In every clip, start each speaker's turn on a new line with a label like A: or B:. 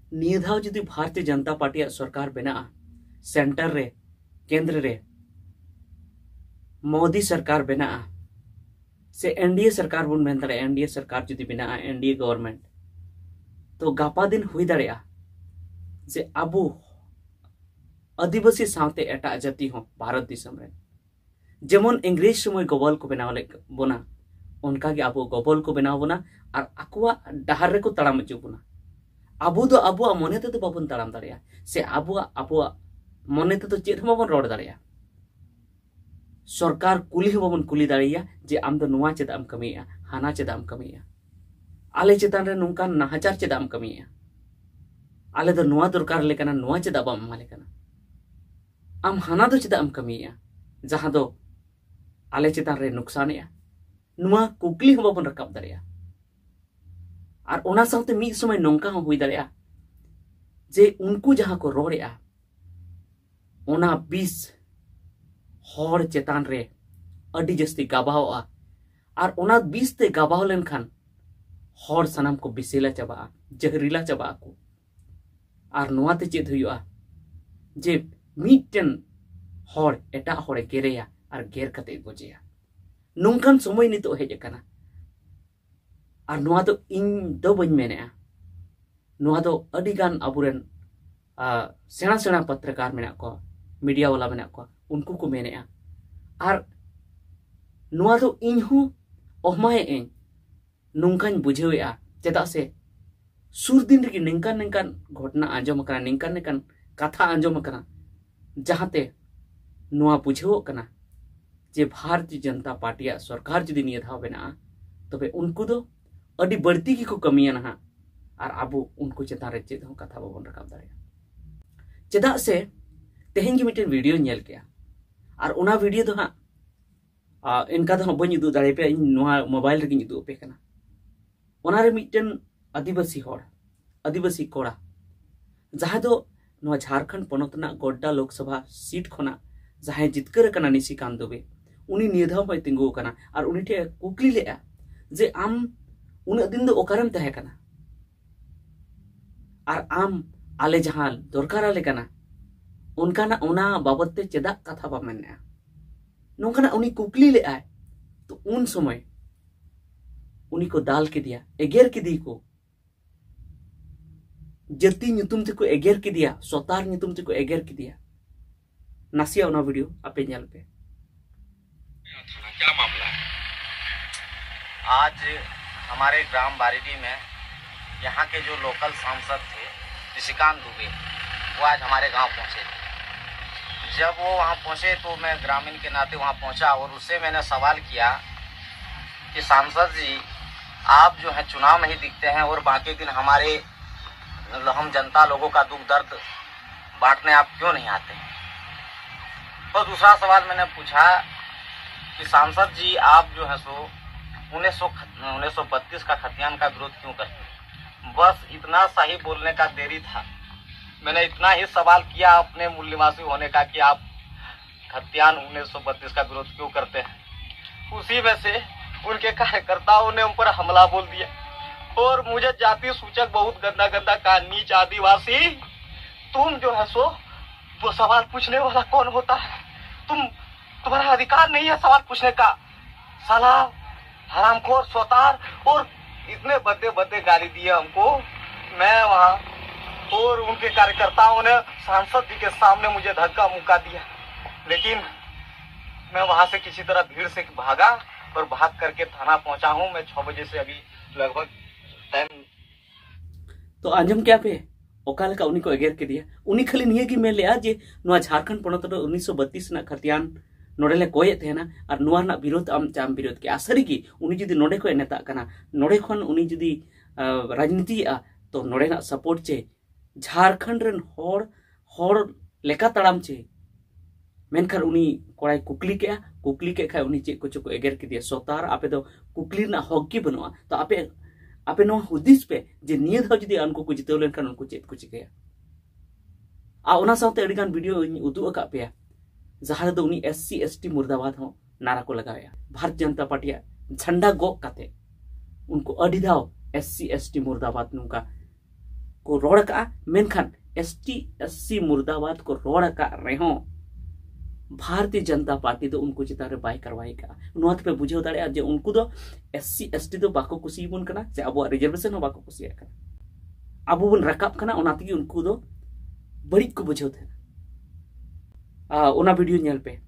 A: निये धाव जुदी भारतीय जनता पार्टी सरकार बना सेंटर रे केंद्र रे मोदी सरकार बना से एनडीए सरकार बन मेन दाड़े एनडीए सरकार जुदी बना एनडीए गवर्नमेंट तो गापा दिन हुई दाड़ेया जे आबू आदिवासी सावते एटा जाति हो भारत दिसम रे जेमन इंग्रेज समय गबल को बनाव ले बोना उनका के आबू गबल को बनाव बोना और आकुआ डहार रे को तड़ाम अचु बोना आबू दो आबू मने ते तो बाबन तड़ाम दाड़ेया से आबू मने ते तो चेद बाबन रोड दाड़ेया सरकार कुली बाबन कुली दाड़ेया जे आम दो नुआ चेदाम कमिया हाना चेदाम कमिया आले चेतान रे नुका नाहचार चेदाम कमिया आले दो नुआ दरकार लेकना नुआ चेदा बाम माले कना आम हाना दो चेदाम कमिया जहां दो आले चेतान रे नुकसानेया नुआ कुकली हम बाबन रकाब दाड़ेया और ओना साउते मी समय नोंका हुई दाड़ेया जे उनको जहां को रोड़ेया ओना 20 हर चेतान रे अडी जस्ती गाबावा और ओना 20 ते गाबाव लेनखान हर सनाम को बिसेला चाबा जहरीला चाबा को और नोआते चेद हुआ जे मीटन हर एटा हरे गेरेया और गेर कते गोजेया नोंकान समय नितो हेज अकाना और नोआ दो इन दो बन मेनेया नोआ दो अडी गान अबुरेन सेना सेना पत्रकार मेना को मीडिया वाला मेना को उनको को मेनेया और नोआ दो इन हूँ ओहमाए एं नोंकान बुझेवेया चेदा से सुर दिन रे निंकान निंकान घटना आंजम कना निंकान निंकान कथा आंजम कना जहाते नोआ बुझेवो कना जे भारतीय जनता पार्टी सरकार जुदी निये धाव बेना तबे उनको दो अडी बढ़ती की को कमिया ना और आबू उनको चेतान रे चेद कथा बाबन रकाब दाड़ेया चेदा से तेहेन के मिटन वीडियो नेल केया और उना वीडियो दो हाँ इनका दो बनी उदू दाड़े पे इन नोआ मोबाइल रे उदू पे कना ओना रे मिटन आदिवासी कोड़ा जहां दो नोआ झारखंड पनोतना गोड्डा लोकसभा सीट खोना जहां जितकर कना निशिकांत दुबे उनी निधाव में तिंगु कना और उनी ठे कुकली लेया जे आम उन दिन दो ओकारम तहे कना और आम आले जहां दरकार आले कना उनका ना उना बाबत ते चेदा कथा बा मेनया नोंका ना उनी कुकली ले आए तो उन समय उनी को दाल के दिया एगेर के दी को जति नुतुम ते को एगेर के दिया सोतार नुतुम ते को एगेर के दिया नासिया उना वीडियो आपे नेल पे
B: क्या मामला है? आज हमारे ग्राम बारिडी में यहाँ के जो लोकल सांसद थे निशिकांत दुबे वो आज हमारे गांव पहुँचे थे। जब वो वहाँ पहुँचे तो मैं ग्रामीण के नाते वहाँ पहुँचा और उससे मैंने सवाल किया कि सांसद जी आप जो है चुनाव में ही दिखते हैं और बाकी दिन हमारे हम जनता लोगों का दुख दर्द बांटने आप क्यों नहीं आते? तो दूसरा सवाल मैंने पूछा कि सांसद जी आप जो है सो 1932 का खतियान का विरोध क्यों करते हैं? बस इतना सा ही बोलने का देरी था। मैंने इतना ही सवाल किया अपने मूल निवासी होने का कि आप खतियान 1932 का विरोध क्यों करते हैं। उसी में से उनके कार्यकर्ताओं ने उन पर हमला बोल दिया और मुझे जाति सूचक बहुत गंदा गंदा कहा, नीच आदिवासी तुम जो है सो वो सवाल पूछने वाला कौन होता है? तुम्हारा अधिकार नहीं है सवाल पूछने का, साला हरामखोर सोतार। और इतने बड़े बड़े गाली दिए हमको। मैं वहाँ और उनके कार्यकर्ताओं ने सांसद जी के सामने मुझे धक्का मुक्का दिया, लेकिन मैं वहाँ से किसी तरह भीड़ से भागा और भाग करके थाना पहुँचा हूँ। मैं 6 बजे से अभी लगभग टाइम
A: तो आंजम क्या पे ओकाल का उन्हीं को एगेर के दिया उन्हीं खाली नहीं कि मैं लिया जे नुआ झारखंड पनत 1932 ना खतियान नोडेले कोये थे ना और नुआ ना विरोध आम चाम विरोध के आसरी की उन्हीं जुदी नोडे को नेता कना नोडे खन उन्हीं जुदी राजनीति तो नोडे ना सपोर्ट चे झारखंड रन हर लेका तड़ाम चे मेनखान उनी कोड़ाई कुकली के खाय उनी चे कुछ को एगेर के दिया सोतार आपे दो कुकली ना हक की बनवा तो आपे नो हुदिस पे जे निये धाव जुदी उनको को जितेव लेनखान उनको चेत को चिकया आ ओना साउते अडिगान वीडियो उदु अका पे जहां दो उनी SC ST मुर्दाबाद हो नारा को लगाया भारतीय जनता पार्टी झंडा गो काते उनको अडिधाव SC ST मुर्दाबाद नुका को रोड़ का मेनखान एसटी एससी मुर्दाबाद को रोड़ का रेहो भारतीय जनता पार्टी दो उनको चितारे बाय करवाई का नोट पे बुझे दाड़े जे उनको दो एससी एसटी दो बाको कुसी बुन कना से अब रिजर्वेशन हो बाको कुसी कना अब बुन रकाब कना ओनाती उनको दो बड़ी को बुझे थे ओना वीडियो नेल पे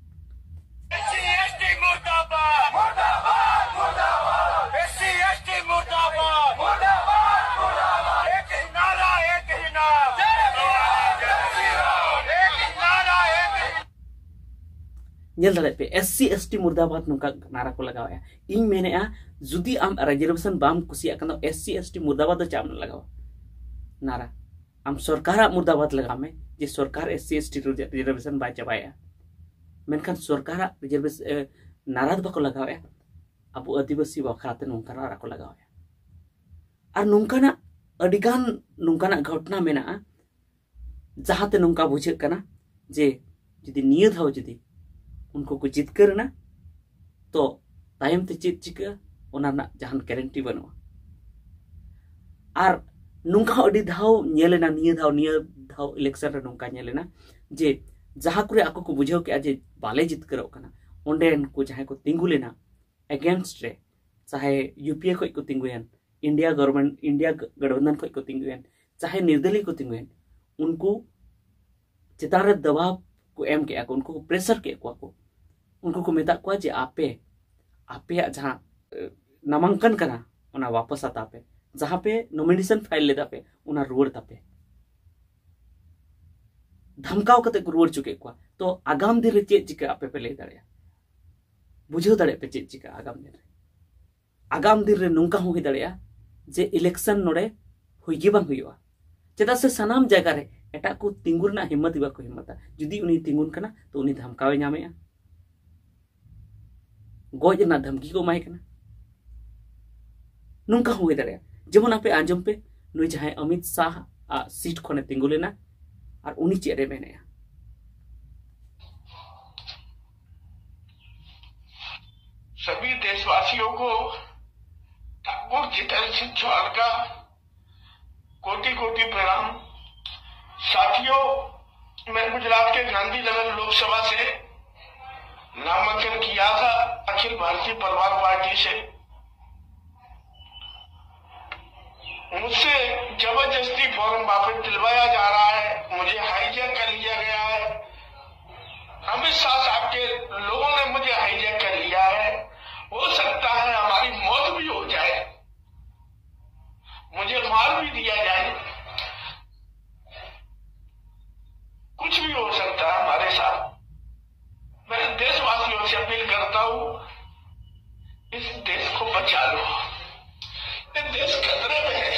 A: पे एससी एसटी मुर्दाबाद नुका नारा को लगाया इन मेने जुदी आम रिजर्वेशन बाम कुसिया कनो एससी एसटी मुर्दाबाद चाम लगाओ नारा आम सरकार मुर्दाबाद लगा में जे सरकार एससी एसटी रिजर्वेशन बाय चबाया मेनखान सरकार रिजर्वेशन नारा बको लगाया अब आदिवासी बखराते नुका नारा को लगाया और नुकाना अडिगान नुकाना घटना मेना जहाते नुका बुझे कना जे जुदी नियत हो जुदी उनको को जितकर ना तो तायम ते चेत चिका ओना ना जहान गारंटी बनवा और नुका अडी धाव नेलेना निय धाव इलेक्शन रे नुका नेलेना जे जहां करे आको को बुझाव के जे बाले जितकर कना ओंडे को जहां को तिंगु लेना अगेंस्ट रे चाहे यूपीए को तिंगुयन इंडिया गठबंधन को तिंगुयन चाहे निर्दलीय को तिंगुयन उनको चितारे दबाव को एम के को उनको प्रेशर के को उनको को मेता को जे आपे जहां नामांकन कना उना वापस आता पे जहां पे नॉमिनेशन फाइल लेता पे उना रुवर तापे धमकाव कते रुवर चुके को तो आगाम दिन रे चेत चिका आपे पे ले दाड़िया बुझो दाड़े पे चेत चिका आगाम दिन रे नुंका होई दाड़िया जे इलेक्शन नोडे हुईगे बांग हुईवा चेदा से सनाम जगह रे एटा को तिंगुरना हिम्मत इबा को हिम्मता जुदी उनी तिंगुन कना तो उनी धमकावे नामेया गोज ना धमकी को माय कना नुंका हुई दाड़े जेमन आपे आंजम पे नुई जहां अमित शाह सीट खने तिंगु लेना और उनी चेरे मेनेया
C: सभी देशवासियों को ठाकुर जितेंद्र सिंह चौहान का कोटि कोटि प्रणाम। साथियों, मैं गुजरात के गांधीनगर लोकसभा से नामांकन किया था अखिल भारतीय परिवार पार्टी से। मुझसे जबरदस्ती फॉर्म वापस दिलवाया जा रहा है, मुझे हाईजैक कर लिया गया है। अमित शाह साहब के लोगों ने मुझे हाईजैक कर लिया है। हो सकता है हमारी मौत भी हो जाए, मुझे मार भी दिया जाए, कुछ भी हो सकता है हमारे साथ। मैं देशवासियों से अपील करता हूं, इस देश को बचा लो, ये देश खतरे में है।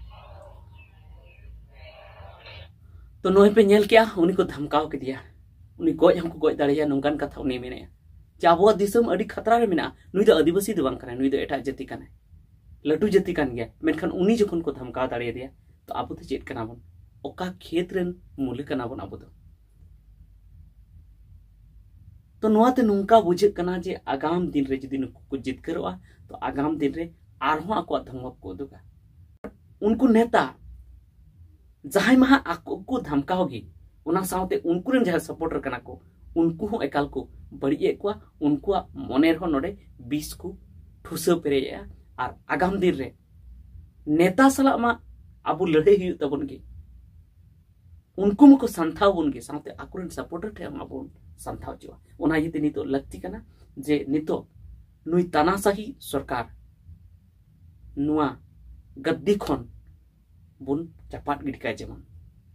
A: तो नोए पे नेल क्या उनी को धमकाव के दिया उनी गोज हमको गोज दाड़िया नोंगान कथा उनी मेने चाबो दिसम अडी खतरा रे मेना नुई दो आदिवासी दो बांग कना नुई दो एटा जाति कना लटू जाति कान गया मेनखान उनी जखन को धमकाव दाड़िया दिया तो आबो तो चेत कना बन ओका खेत रेन मूल्य कना बन आबो तो नोआते नुंका बुझे कना जे आगाम दिन रे जदि नुकु को जितकरवा तो आगाम दिन रे आरहो आको धमक को दुगा उनको नेता जहां महा आको को धमकाओगी उना साउते उनको रेन जहां सपोर्टर कना को उनको हो एकाल को बड़िए को उनको मनेर हो नोडे 20 को ठुसो पेरेया और आगाम दिन रे नेता सला मा आबु लड़े हुई तबन गे उनको मको संथाव बन गे साउते आकुरेन सपोर्टर थे आबु संथाव जिवा ओना यते नितो लगती कना जे नितो नुई तानाशाही सरकार नुआ गद्दी खन बुन चपाट गिडका जेमन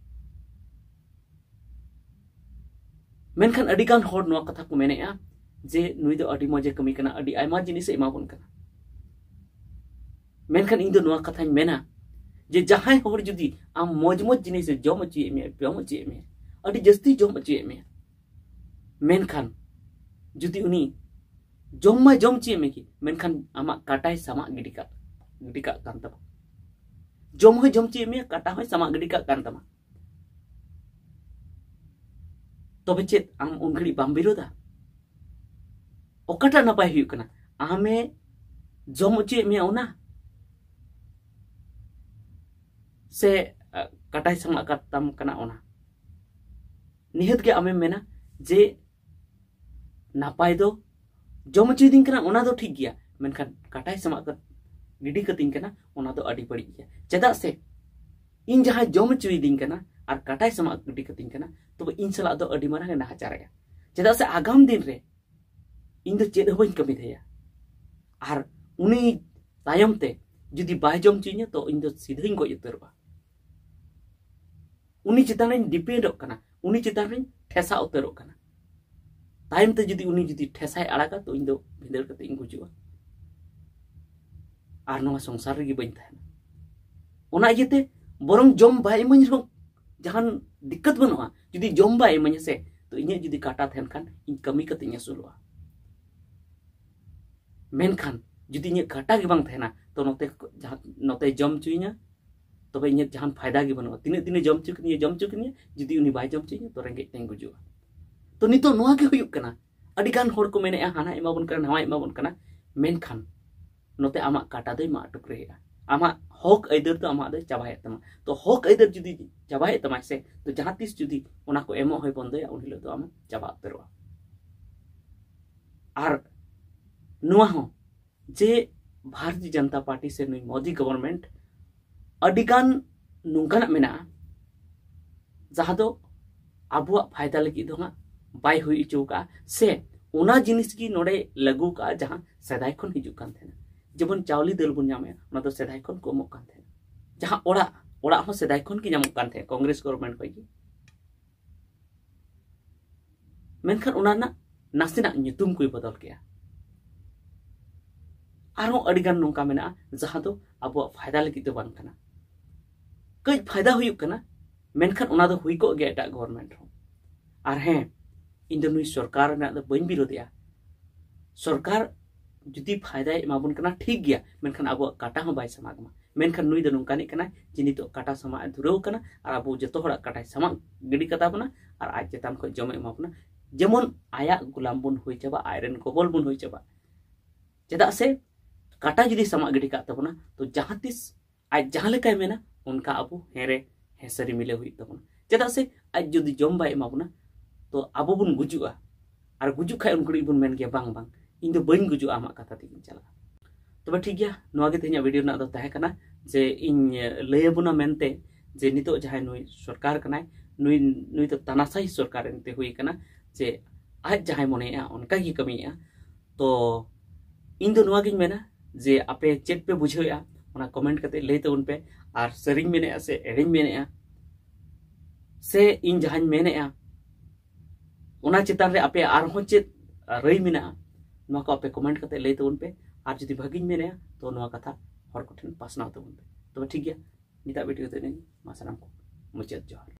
A: मेनखान अडिगान होड़ नुआ कथा को मेनेया जे नुई दो अडी मजे कमी कना अडी आयमा जिनिस एमा बुन कना मेनखान इन दो नुआ कथा मेना जे जहां होड़ जुदी आम मौज जिनिस जम ची मे प्यम ची मे अडी जस्ती जम ची मे मेनखान जुदी उनी जम ची मे की मेनखान आमा काटाय सामा गिडिका कांतमा जम ची मे काटा होय सामा गिडिका कांतमा तबे चेत आम उनगड़ी बाम विरोधा ओकाटा नपाय हुई कना आमे जम चे मे ओना से काटाई समा कताम कना ओना निहत के आमे मेना जे नापाय दो जम चुदिंग कना ओना दो ठीक गया मेनखान काटाई समा गिडी कतिंग कना ओना दो अडी बड़ी गया चेदा से इन जहां जम चुदिंग कना और काटाई समा गिडी कतिंग कना तो इन सला दो अडी मारा नाचारया चेदा से आगाम दिन रे इन दो चेद हबई कमी थया और उनी तायम ते जुदी बाय जम चुइया तो इन दो सीधे गो उतरबा उनी चितान रे डिपेंड कना उनी चितान रे ठेसा उतरो कना तायम ते जुदी उनी जुदी ठेसाय आड़ागा तो इन दो भिंदर कते इन गुजुआ और नवा संसार रे बइन थाना ओना इयते बरम जम बाय इमन रो जहान दिक्कत बनुआ जुदी जम बाय इमन से तो इने जुदी काटा थेन खान इन कमी कते इन सुलवा मेनखान जुदी इन काटा के बांग थेना तो नोते जहां नोते जम चुइया तो इन जहान फायदा के बनुआ तिने तिने जम चुकनी जुदी उनी बाय जम चुइया तो रेंगे तें गुजुआ तो नितो नोआ के हुयुक कना अडिगान होड़ को मेने हाना एमाबन कना नवा एमाबन कना मेनखान नोते आमा काटा दो मा अटक रहेगा आमा हक आइदर तो आमा दो चाबाय तमा तो हक आइदर जुदी चाबाय तमा से तो जहां तिस जुदी ओना को एमो होय बंदया उन हिलो तो आमा चाबा उतरवा और नुआ हो जे भारतीय जनता पार्टी से नुई मोदी गवर्नमेंट अडिगान नुंकाना मेना जहां दो आबुआ फायदा लगी दो बाय हुई चौका से ओना जिनिस की नोडे लागू का जहां सदाय खन हिजु कान थेना जेबन चावली दल बुन नामे ओना तो सदाय खन को मक कान थेना जहां ओड़ा ओड़ा हो सदाय खन की नामक कान थे कांग्रेस गवर्नमेंट होई मेनखान ओना ना नासिना nyutum कोई बदल गया आरो अडिगान नोंका मेना जहां दो आबो फायदा लगी दो बांग कना कई फायदा हुयुक कना मेनखान ओना दो हुई को गया एटा गवर्नमेंट हो और हैं इन दो नुई सरकार ना दो बइन बिरोधिया सरकार जुदी फायदा एमाबन कना ठीक गया मेनखान आबो काटा हो बाय समागमा मेनखान नुई दो नोंकानी कना जिनी तो काटा समा धुरेव कना और आबो जतो हड़ा काटा समा गिडी कता बना और आज चेतान को जमे एमाबना जेमन आया गुलाम बुन हुई चबा आयरन कोबल बुन हुई चबा चेदा से काटा जुदी समा गिडी का तबना तो जहां तिस आज जहां लेकाय मेना उनका आबो हेरे हेसरी मिले हुई तबना चेदा से आज जुदी जम बाय एमाबना तो आबो बुन गुजुआ और गुजु खाय उनकुड़ी बुन मेन गया बांग बांग इन दो बइन गुजु आमा कथा तिगिन चला तबे ठीक गया नोआ गे ते냐 वीडियो ना दो ताहे कना जे इन लय बुना मेनते जे नितो जहाय नुई सरकार कनाय नुई नुई तो तानासाई सरकार एनते हुई कना जे आज जहाय मनेया उनका ही कमिया तो इन दो नोआ गिन मेना जे आपे चेट पे बुझेया ओना कमेंट कते लय तो उन पे और सरिंग मेनेया से एडिंग मेनेया से इन जहाय मेनेया ओना चितान रे आपे आर हो चेत रई मिना नोआ को आपे कमेंट कते लय तो उन पे और जुदी भागिन मेनेया तो नोआ कथा हर को ठेन पासनाव तो उन पे तो ठीक गया निता वीडियो ते मा सानाम को मुचाद जोहार।